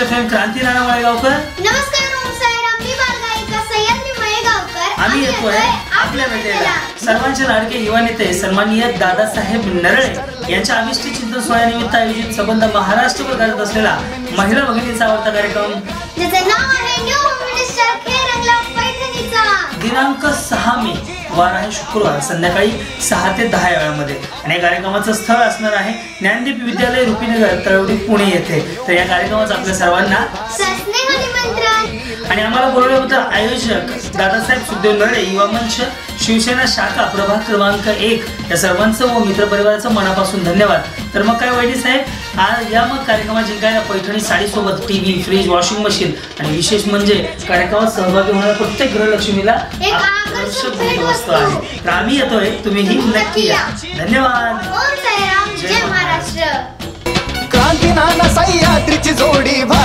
FM क्रांती नाना मळेगावकर। नमस्कार ओम साईराम, मी बालगायिका सह्याद्री मळेगावकर। आम्ही येतोय आपल्या भेटीला सर्वांचे लाडके युवा नेते सन्माननीय दादासाहेब नरळे यांच्या अभिष्ट चिंतन सोहळ्यानिमित्त आयोजित संबंध महाराष्ट्रभर करत असलेला महिला भगिनींचा आवडता कार्यक्रम ज्याचे नाव आहे न्यू होम मिनिस्टर खेरंगला पैठणीचा। दिनांक 6 मे वार आहे शुक्रवार संध्याकाळी 6 ते 10 या वेळामध्ये आणि कार्यक्रमाचं स्थळ असणार आहे ज्ञानदीप विद्यालय रुपीनगर तळवडी पुणे येथे। तर या कार्यक्रमाचं आपल्या सर्वांना सस्नेह निमंत्रण। आणि आम्हाला बोलवल्याबद्दल आयोजक दादासाहेब सुखदेव नरळे, युवा मंच, शिवसेना शाखा प्रभाग क्रमांक 1 या सर्वांचं व मित्र परिवाराचं मनापासून धन्यवाद। तर मग काय वैदी साहेब, आज या मग कार्यक्रमात जिंकायला पैठणी साडी सोबत टीव्ही, फ्रीज, वॉशिंग मशीन आणि विशेष म्हणजे कार्यक्रमात सहभागी होणाऱ्या प्रत्येक गृहलक्ष्मीला एक आकर्षक भेटवस्तू आहे। तर आम्ही येतोय, तुम्हीही नक्की या। धन्यवाद। ओम साईराम, जय महाराष्ट्र। क्रांती नाना सह्याद्रीची जोडी।